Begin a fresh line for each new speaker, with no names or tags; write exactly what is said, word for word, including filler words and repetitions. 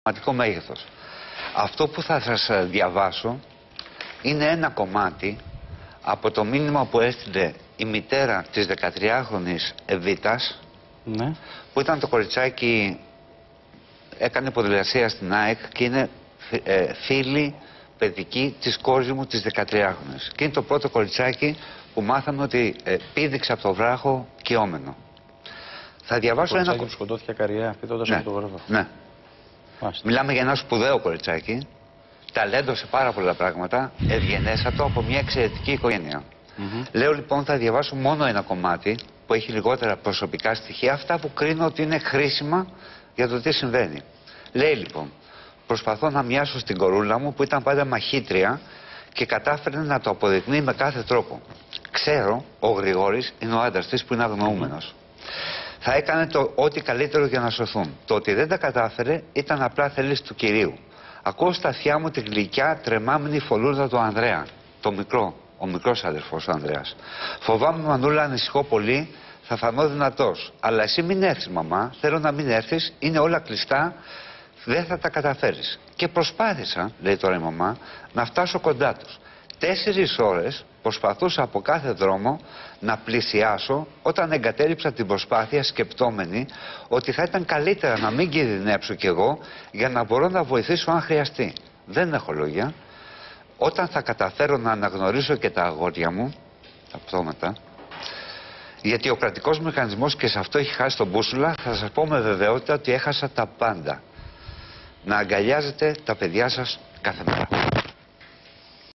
πραγματικό μέγεθος. Αυτό που θα σας διαβάσω είναι ένα κομμάτι από το μήνυμα που έστειλε η μητέρα της δεκατριάχρονης Εβίτας, ναι. που ήταν το κοριτσάκι, έκανε ποδηλασία στην ΑΕΚ και είναι ε, φίλη παιδική της κόρης μου της δεκατριάχρονης. Και είναι το πρώτο κοριτσάκι που μάθαμε ότι ε, πήδηξε από το βράχο κοιόμενο. Θα διαβάσω ένα
κοριτσάκι που σκοτώθηκε ακαριά, πηδώντας από το βράχο.
Ναι. Μάλιστα. Μιλάμε για ένα σπουδαίο κοριτσάκι, ταλέντο σε πάρα πολλά πράγματα, ευγενέστατο από μια εξαιρετική οικογένεια. Mm-hmm. Λέω λοιπόν θα διαβάσω μόνο ένα κομμάτι που έχει λιγότερα προσωπικά στοιχεία, αυτά που κρίνω ότι είναι χρήσιμα για το τι συμβαίνει. Λέει λοιπόν, προσπαθώ να μοιάσω στην κορούλα μου που ήταν πάντα μαχήτρια και κατάφερε να το αποδεικνύει με κάθε τρόπο. Ξέρω, ο Γρηγόρης είναι ο άντρας της που είναι αγνοούμενος. Mm-hmm. Θα έκανε το ό,τι καλύτερο για να σωθούν. Το ότι δεν τα κατάφερε ήταν απλά θέληση του Κυρίου. Ακούω στα αυτιά μου τη γλυκιά τρεμάμενη φωλούδα του Ανδρέα, το μικρό. Ο μικρός αδερφός ο Ανδρέας. Φοβάμαι, Μανούλα, ανησυχώ πολύ, θα φανώ δυνατός. Αλλά εσύ μην έρθεις, μαμά, θέλω να μην έρθεις, είναι όλα κλειστά, δεν θα τα καταφέρεις. Και προσπάθησα, λέει τώρα η μαμά, να φτάσω κοντά τους. Τέσσερις ώρες προσπαθούσα από κάθε δρόμο να πλησιάσω, όταν εγκατέλειψα την προσπάθεια σκεπτόμενη ότι θα ήταν καλύτερα να μην κινδυνεύσω κι εγώ για να μπορώ να βοηθήσω αν χρειαστεί. Δεν έχω λόγια. Όταν θα καταφέρω να αναγνωρίσω και τα αγόρια μου, τα πτώματα, γιατί ο κρατικός μηχανισμός και σε αυτό έχει χάσει τον μπούσουλα, θα σας πω με βεβαιότητα ότι έχασα τα πάντα. Να αγκαλιάζετε τα παιδιά σας κάθε μέρα.